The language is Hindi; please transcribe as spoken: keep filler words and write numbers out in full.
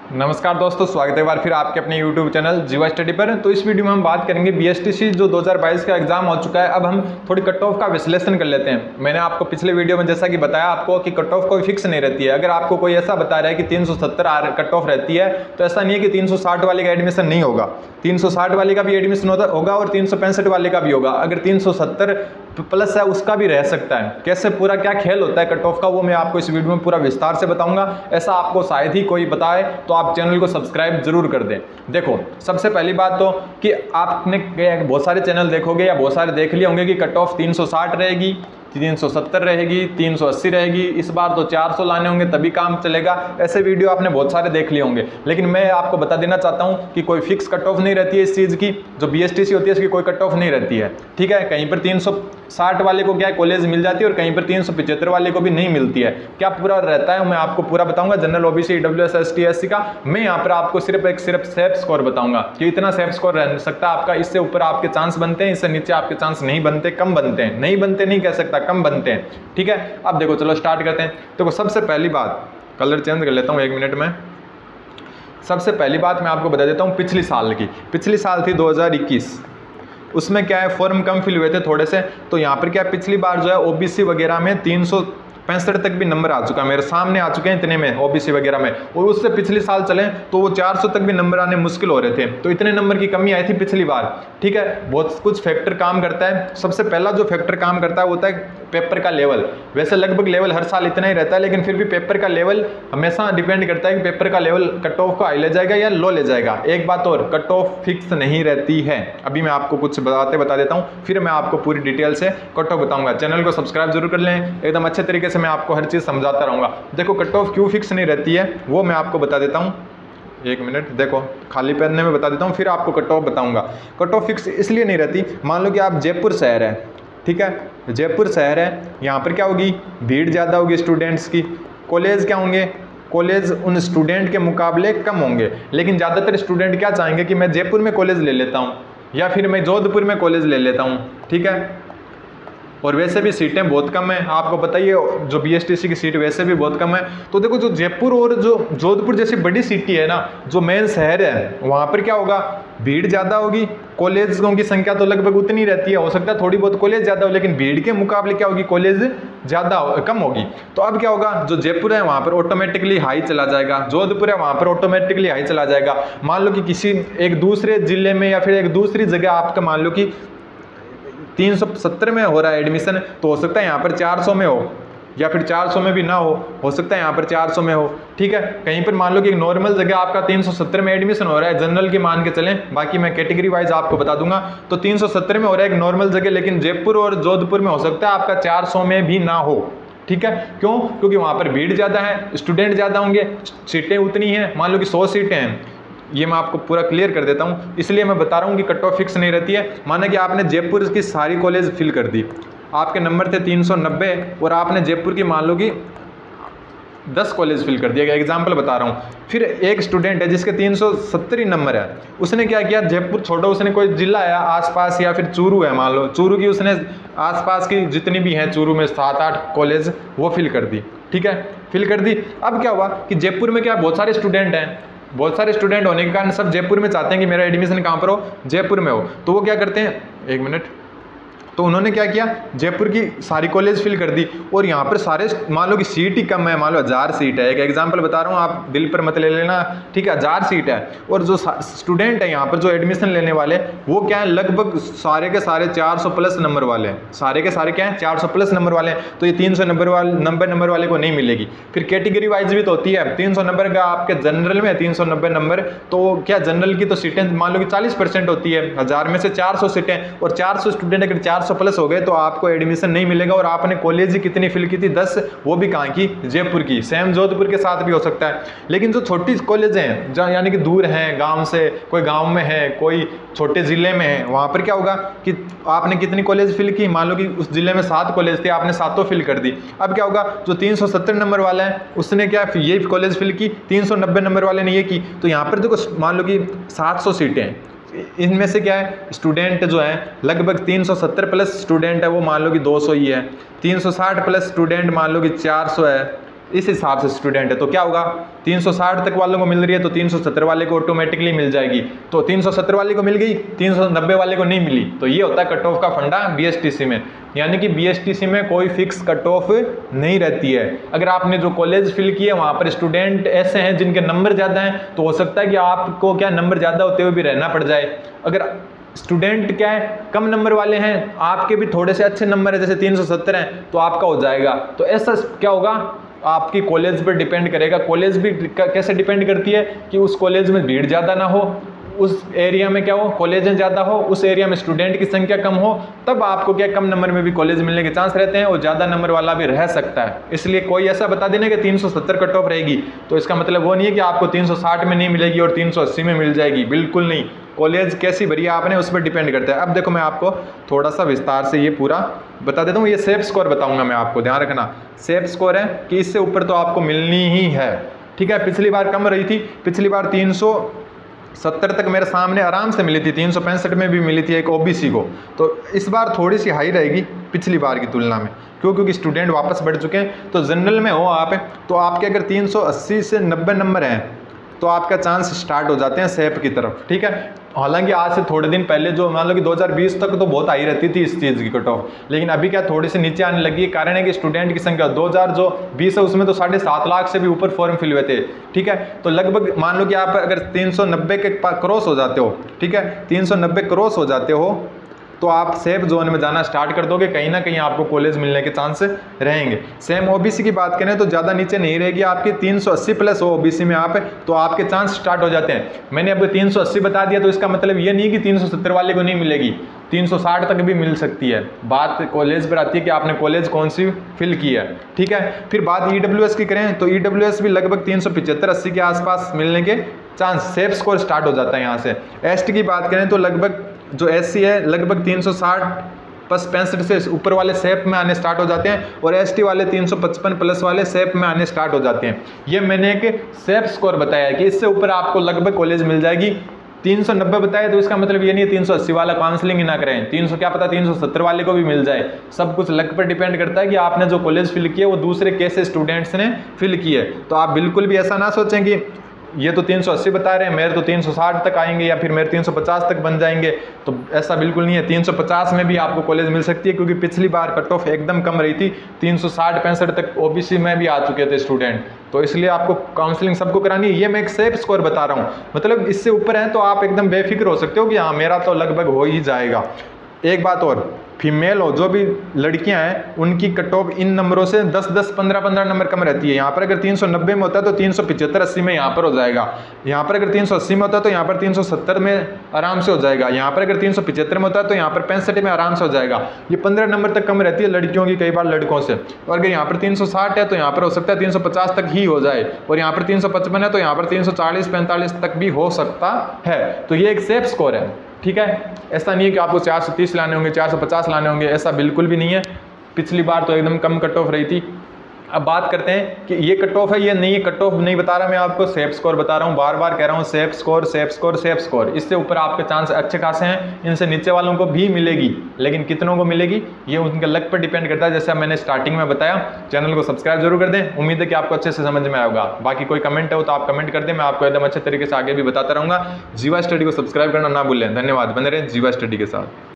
नमस्कार दोस्तों, स्वागत है एक बार फिर आपके अपने YouTube चैनल जीवा स्टडी पर। तो इस वीडियो में हम बात करेंगे बीएसटीसी जो दो हज़ार बाईस का एग्जाम हो चुका है। अब हम थोड़ी कट ऑफ का विश्लेषण कर लेते हैं। मैंने आपको पिछले वीडियो में जैसा कि बताया आपको कि कट ऑफ कोई फिक्स नहीं रहती है। अगर आपको कोई ऐसा बता रहा है कि तीन सौ सत्तर कट ऑफ रहती है तो ऐसा नहीं है कि तीन सौ साठ वाले का एडमिशन नहीं होगा। तीन सौ साठ वाले का भी एडमिशन होगा और तीन सौ पैंसठ वाले का भी होगा। अगर तीन सौ सत्तर प्लस है उसका भी रह सकता है। कैसे पूरा क्या खेल होता है कट ऑफ का, वो मैं आपको इस वीडियो में पूरा विस्तार से बताऊंगा। ऐसा आपको शायद ही कोई बताए तो आप चैनल को सब्सक्राइब जरूर कर दें। देखो, सबसे पहली बात तो कि आपने बहुत सारे चैनल देखोगे या बहुत सारे देख लिए होंगे कि कट ऑफ तीन सौ साठ रहेगी, तीन सौ सत्तर रहेगी, तीन सौ अस्सी रहेगी, इस बार तो चार सौ लाने होंगे तभी काम चलेगा। ऐसे वीडियो आपने बहुत सारे देख लिए होंगे, लेकिन मैं आपको बता देना चाहता हूं कि कोई फिक्स कट ऑफ नहीं रहती है इस चीज़ की। जो बीएसटीसी होती है इसकी कोई कट ऑफ नहीं रहती है, ठीक है। कहीं पर तीन सौ साठ वाले को क्या है कॉलेज मिल जाती है और कहीं पर तीन सौ पचहत्तर वाले को भी नहीं मिलती है। क्या पूरा रहता है मैं आपको पूरा बताऊंगा। General OBC EWS ST SC का मैं यहाँ पर आपको सिर्फ एक सिर्फ सेफ स्कोर बताऊंगा कि इतना सेफ स्कोर रह सकता है आपका। इससे ऊपर आपके चांस बनते हैं, इससे नीचे आपके चांस नहीं बनते, कम बनते हैं। नहीं बनते नहीं कह सकता, कम बनते हैं, ठीक है। अब देखो, चलो स्टार्ट करते हैं। देखो, सबसे पहली बात, कलर चेंज कर लेता हूँ एक मिनट में। सबसे पहली बात मैं आपको बता देता हूँ पिछली साल की। पिछली साल थी दो हज़ार इक्कीस। उसमें क्या है, फॉर्म कम फिल हुए थे थोड़े से। तो यहाँ पर क्या है, पिछली बार जो है ओबीसी वगैरह में तीन सौ पैंसठ तक भी नंबर आ चुका है, मेरे सामने आ चुके हैं इतने में ओबीसी वगैरह में। और उससे पिछली साल चले तो वो चार सौ तक भी नंबर आने मुश्किल हो रहे थे। तो इतने नंबर की कमी आई थी पिछली बार, ठीक है। बहुत कुछ फैक्टर काम करता है। सबसे पहला जो फैक्टर काम करता है वो होता है पेपर का लेवल। वैसे लगभग लेवल हर साल इतना ही रहता है, लेकिन फिर भी पेपर का लेवल हमेशा डिपेंड करता है कि पेपर का लेवल कट ऑफ को हाई ले जाएगा या लो ले जाएगा। एक बात और, कट ऑफ फिक्स नहीं रहती है। अभी मैं आपको कुछ बातें बता देता हूँ, फिर मैं आपको पूरी डिटेल से कट ऑफ बताऊंगा। चैनल को सब्सक्राइब जरूर कर लें, एकदम अच्छे तरीके से मैं आपको हर चीज़ समझाता रहूँगा। देखो, कट ऑफ क्यों फिक्स नहीं रहती है वो मैं आपको बता देता हूँ। एक मिनट, देखो खाली पेन में बता देता हूँ, फिर आपको कट ऑफ बताऊँगा। कट ऑफ फिक्स इसलिए नहीं रहती, मान लो कि आप जयपुर शहर है, ठीक है। जयपुर शहर है, यहाँ पर क्या होगी, भीड़ ज़्यादा होगी स्टूडेंट्स की। कॉलेज क्या होंगे, कॉलेज उन स्टूडेंट के मुकाबले कम होंगे। लेकिन ज़्यादातर स्टूडेंट क्या चाहेंगे कि मैं जयपुर में कॉलेज ले लेता हूँ या फिर मैं जोधपुर में कॉलेज ले लेता हूँ, ठीक है। और वैसे भी सीटें बहुत कम है, आपको बताइए जो बीएसटीसी की सीट वैसे भी बहुत कम है। तो देखो, जो जयपुर और जो जोधपुर जैसी बड़ी सिटी है ना, जो मेन शहर है, वहाँ पर क्या होगा, भीड़ ज़्यादा होगी। कॉलेजों की संख्या तो लगभग उतनी रहती है, हो सकता है थोड़ी बहुत कॉलेज ज़्यादा हो, लेकिन भीड़ के मुकाबले क्या होगी, कॉलेज ज़्यादा कम होगी। तो अब क्या होगा, जो जयपुर है वहाँ पर ऑटोमेटिकली हाई चला जाएगा, जोधपुर है वहाँ पर ऑटोमेटिकली हाई चला जाएगा। मान लो कि किसी एक दूसरे जिले में या फिर एक दूसरी जगह आपका मान लो कि तीन सौ सत्तर में हो रहा है एडमिशन, तो हो सकता है यहाँ पर चार सौ में हो, या फिर चार सौ में भी ना हो हो सकता है यहाँ पर चार सौ में हो, ठीक है। कहीं पर मान लो कि एक नॉर्मल जगह आपका तीन सौ सत्तर में एडमिशन हो रहा है, जनरल की मान के चलें, बाकी मैं कैटेगरी वाइज आपको बता दूंगा। तो तीन सौ सत्तर में हो रहा है एक नॉर्मल जगह, लेकिन जयपुर और जोधपुर में हो सकता है आपका चार सौ में भी ना हो, ठीक है। क्यों? क्योंकि वहाँ पर भीड़ ज़्यादा है, स्टूडेंट ज़्यादा होंगे, सीटें उतनी हैं। मान लो कि सौ सीटें हैं, ये मैं आपको पूरा क्लियर कर देता हूँ, इसलिए मैं बता रहा हूँ कि कट ऑफ फिक्स नहीं रहती है। माना कि आपने जयपुर की सारी कॉलेज फिल कर दी, आपके नंबर थे तीन सौ नब्बे और आपने जयपुर की मान लो कि दस कॉलेज फिल कर दिया, एग्जाम्पल बता रहा हूँ। फिर एक स्टूडेंट है जिसके तीन सौ सत्तर ही नंबर है, उसने क्या किया, जयपुर छोड़ो, उसने कोई जिला है आसपास या फिर चूरू है, मान लो चूरू की, उसने आसपास की जितनी भी हैं चूरू में सात आठ कॉलेज वो फिल कर दी, ठीक है, फिल कर दी। अब क्या हुआ कि जयपुर में क्या बहुत सारे स्टूडेंट हैं, बहुत सारे स्टूडेंट होने के कारण सब जयपुर में चाहते हैं कि मेरा एडमिशन कहाँ पर हो, जयपुर में हो। तो वो क्या करते हैं, एक मिनट, तो उन्होंने क्या किया, जयपुर की सारी कॉलेज फिल कर दी। और यहाँ पर सारे मान लो कि सीट ही कम है, मान लो हज़ार सीट है, एक एग्जांपल बता रहा हूँ, आप दिल पर मत ले लेना, ठीक है। हज़ार सीट है और जो स्टूडेंट है यहाँ पर जो एडमिशन लेने वाले वो क्या है, लगभग सारे के सारे चार सौ प्लस नंबर वाले हैं, सारे के सारे क्या हैं, चार सौ प्लस नंबर वाले हैं। तो ये तीन सौ नंबर वाले नंबर नंबर वाले को नहीं मिलेगी। फिर कैटेगरी वाइज भी तो होती है, तीन सौ नंबर का आपके जनरल में तीन सौ नब्बे नंबर, तो क्या जनरल की तो सीटें मान लो कि चालीस परसेंट होती है, हज़ार में से चार सौ सीटें, और चार सौ स्टूडेंट अगर चार सौ प्लस हो गए तो आपको एडमिशन नहीं मिलेगा। और आपने कॉलेज ही कितनी फिल की थी, दस, वो भी कहाँ की, जयपुर की। सेम जोधपुर के साथ भी हो सकता है। लेकिन जो छोटी कॉलेज हैं जहाँ यानी कि दूर हैं गांव से, कोई गांव में है, कोई छोटे जिले में है, वहाँ पर क्या होगा कि आपने कितनी कॉलेज फिल की, मान लो कि उस जिले में सात कॉलेज थे, आपने सातों फिल कर दी। अब क्या होगा, जो तीन सौ सत्तर नंबर वाला है उसने क्या ये कॉलेज फिल की, तीन सौ नब्बे नंबर वाले ने ये की। तो यहाँ पर देखो मान लो कि सात सौ सीटें हैं, इनमें से क्या है, स्टूडेंट जो है लगभग तीन सौ सत्तर प्लस स्टूडेंट है वो मान लो कि दो सौ ही है, तीन सौ साठ प्लस स्टूडेंट मान लो कि चार सौ है, इस हिसाब से स्टूडेंट है तो क्या होगा, तीन सौ साठ तक वालों को मिल रही है तो तीन सौ सत्तर वाले को ऑटोमेटिकली मिल जाएगी, तो तीन सौ सत्तर वाले को मिल गई, तीन सौ नब्बे वाले को नहीं मिली। तो ये होता है कट ऑफ का फंडा बीएसटीसी में, यानी कि बीएसटीसी में कोई फिक्स कट ऑफ नहीं रहती है। अगर आपने जो कॉलेज फिल किए वहाँ पर स्टूडेंट ऐसे हैं जिनके नंबर ज़्यादा हैं तो हो सकता है कि आपको क्या नंबर ज़्यादा होते हुए भी रहना पड़ जाए। अगर स्टूडेंट क्या है कम नंबर वाले हैं, आपके भी थोड़े से अच्छे नंबर है जैसे तीन सौ सत्तर हैं तो आपका हो जाएगा। तो ऐसा क्या होगा, आपकी कॉलेज पर डिपेंड करेगा। कॉलेज भी कैसे डिपेंड करती है कि उस कॉलेज में भीड़ ज़्यादा ना हो, उस एरिया में क्या हो कॉलेजें ज़्यादा हो, उस एरिया में स्टूडेंट की संख्या कम हो, तब आपको क्या कम नंबर में भी कॉलेज मिलने के चांस रहते हैं और ज़्यादा नंबर वाला भी रह सकता है। इसलिए कोई ऐसा बता देना कि तीन सौ सत्तर कट ऑफ रहेगी तो इसका मतलब वो नहीं है कि आपको तीन सौ साठ में नहीं मिलेगी और तीन सौ अस्सी में मिल जाएगी, बिल्कुल नहीं। कॉलेज कैसी भरी आपने उस पर डिपेंड करता है। अब देखो मैं आपको थोड़ा सा विस्तार से ये पूरा बता देता हूँ। ये सेफ स्कोर बताऊँगा मैं आपको, ध्यान रखना सेफ स्कोर है कि इससे ऊपर तो आपको मिलनी ही है, ठीक है। पिछली बार कम रही थी, पिछली बार तीन सौ सत्तर तक मेरे सामने आराम से मिली थी, तीन सौ पैंसठ में भी मिली थी एक ओबीसी को। तो इस बार थोड़ी सी हाई रहेगी पिछली बार की तुलना में, क्यों क्योंकि स्टूडेंट वापस बढ़ चुके हैं। तो जनरल में हो आप तो आपके अगर तीन सौ अस्सी से नब्बे नंबर हैं तो आपका चांस स्टार्ट हो जाते हैं सेफ की तरफ, ठीक है। हालांकि आज से थोड़े दिन पहले जो मान लो कि दो हज़ार बीस तक तो बहुत हाई रहती थी इस चीज़ की कट ऑफ, लेकिन अभी क्या थोड़ी सी नीचे आने लगी है। कारण है कि स्टूडेंट की संख्या दो हज़ार जो बीस है उसमें तो साढ़े सात लाख से भी ऊपर फॉर्म फिल हुए थे, ठीक है। तो लगभग मान लो कि आप अगर तीन सौ नब्बे के क्रॉस हो जाते हो, ठीक है, तीन सौ नब्बे क्रॉस हो जाते हो तो आप सेफ जोन में जाना स्टार्ट कर दोगे, कहीं ना कहीं आपको कॉलेज मिलने के चांस रहेंगे। सेम ओबीसी की बात करें तो ज़्यादा नीचे नहीं रहेगी आपकी, तीन सौ अस्सी प्लस हो ओबीसी में आप तो आपके चांस स्टार्ट हो जाते हैं। मैंने अब तीन सौ अस्सी बता दिया तो इसका मतलब ये नहीं कि तीन सौ सत्तर वाले को नहीं मिलेगी, तीन सौ साठ तक भी मिल सकती है। बात कॉलेज पर आती है कि आपने कॉलेज कौन सी फिल की है, ठीक है। फिर बात ईडब्ल्यूएस की करें तो ईडब्ल्यूएस भी लगभग तीन सौ पिचहत्तर अस्सी के आसपास मिलने के चांस, सेफ स्कोर स्टार्ट हो जाता है यहाँ से। एसटी की बात करें तो लगभग जो एससी है लगभग तीन सौ साठ प्लस पैंसठ से ऊपर वाले सेफ में आने स्टार्ट हो जाते हैं और एसटी वाले तीन सौ पचपन प्लस वाले सेफ में आने स्टार्ट हो जाते हैं। ये मैंने एक सेफ स्कोर बताया है कि इससे ऊपर आपको लगभग कॉलेज मिल जाएगी। तीन सौ नब्बे बताया तो इसका मतलब ये नहीं है तीन सौ अस्सी वाला काउंसलिंग ही ना करें, तीन सौ क्या पता तीन सौ सत्तर वाले को भी मिल जाए। सब कुछ लक पर डिपेंड करता है कि आपने जो कॉलेज फिल किया वो दूसरे कैसे स्टूडेंट्स ने फिल किए। तो आप बिल्कुल भी ऐसा ना सोचें कि ये तो तीन सौ अस्सी बता रहे हैं, मेरे तो तीन सौ साठ तक आएंगे या फिर मेरे तीन सौ पचास तक बन जाएंगे, तो ऐसा बिल्कुल नहीं है। तीन सौ पचास में भी आपको कॉलेज मिल सकती है क्योंकि पिछली बार कट ऑफ एकदम कम रही थी, तीन सौ साठ पैंसठ तक ओबीसी में भी आ चुके थे स्टूडेंट। तो इसलिए आपको काउंसलिंग सबको करानी है। ये मैं एक सेफ स्कोर बता रहा हूँ, मतलब इससे ऊपर है तो आप एकदम बेफिक्र हो सकते हो कि हाँ मेरा तो लगभग हो ही जाएगा। एक बात और, फीमेल हो जो भी लड़कियां हैं उनकी कट ऑफ इन नंबरों से दस दस पंद्रह पंद्रह नंबर कम रहती है। यहाँ पर अगर तीन सौ नब्बे में होता है तो तीन सौ पिचहत्तर अस्सी में यहाँ पर हो जाएगा, यहाँ पर अगर तीन सौ अस्सी में होता है तो यहाँ पर तीन सौ सत्तर में आराम से हो जाएगा, यहाँ पर अगर तीन सौ पिचहत्तर में होता है तो यहाँ पर पैंसठ में आराम से हो जाएगा। ये पंद्रह नंबर तक कम रहती है लड़कियों की, कई बार लड़कों से। और अगर यहाँ पर तीन सौ साठ है तो यहाँ पर हो सकता है तीन सौ पचास तक ही हो जाए, और यहाँ पर तीन सौ पचपन है तो यहाँ पर तीन सौ चालीस पैंतालीस तक भी हो सकता है। तो ये एक सेफ स्कोर है, ठीक है। ऐसा नहीं है कि आपको चार सौ तीस लाने होंगे, चार सौ पचास लाने होंगे, ऐसा बिल्कुल भी नहीं है। पिछली बार तो एकदम कम कट ऑफ रही थी। अब बात करते हैं कि ये कट ऑफ है, ये नहीं, कट ऑफ नहीं बता रहा मैं आपको, सेफ स्कोर बता रहा हूँ। बार बार कह रहा हूँ safe score safe score safe score. इससे ऊपर आपके चांस अच्छे खासे हैं, इनसे नीचे वालों को भी मिलेगी, लेकिन कितनों को मिलेगी ये उनके लक पर डिपेंड करता है। जैसे मैंने स्टार्टिंग में बताया, चैनल को सब्सक्राइब जरूर कर दें। उम्मीद है कि आपको अच्छे से समझ में आएगा। बाकी कोई कमेंट हो तो आप कमेंट कर दें, मैं आपको एकदम अच्छे तरीके से आगे भी बताता रहूँगा। जीवा स्टडी को सब्सक्राइब करना ना भूलें। धन्यवाद, बने रहें जीवा स्टडी के साथ।